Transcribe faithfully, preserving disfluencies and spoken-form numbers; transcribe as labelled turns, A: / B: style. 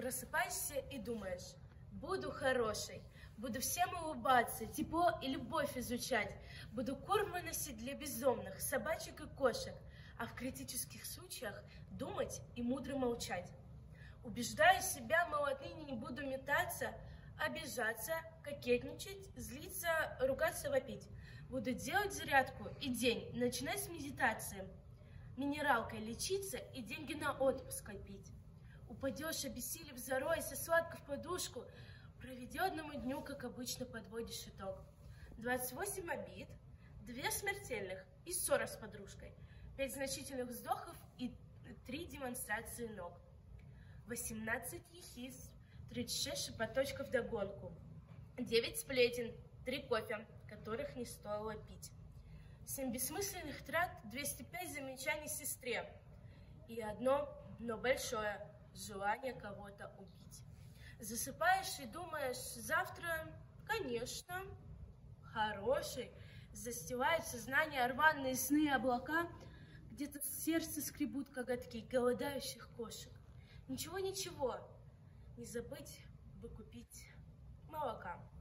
A: Просыпаешься и думаешь: буду хорошей, буду всем улыбаться, тепло и любовь изучать, буду корм выносить для бездомных, собачек и кошек, а в критических случаях думать и мудро молчать. Убеждаю себя, мол, отныне не буду метаться, обижаться, кокетничать, злиться, ругаться, вопить. Буду делать зарядку и день начинать с медитации, минералкой лечиться и деньги на отпуск копить. Упадешь, обессилев, заройся сладко в подушку, проведенному дню, как обычно, подводишь итог. двадцать восемь обид, две смертельных и ссора с подружкой, пять значительных вздохов и три демонстрации ног. восемнадцать ехидств, тридцать шесть шепоточков вдогонку, девять сплетен, три кофе, которых не стоило пить, семь бессмысленных трат, двести пять замечаний сестре и одно, но большое, желание кого-то убить. Засыпаешь и думаешь: завтра, конечно, хороший, застилает сознание рваные сны и облака, где-то в сердце скребут коготки голодающих кошек. Ничего-ничего, не забыть бы купить молока.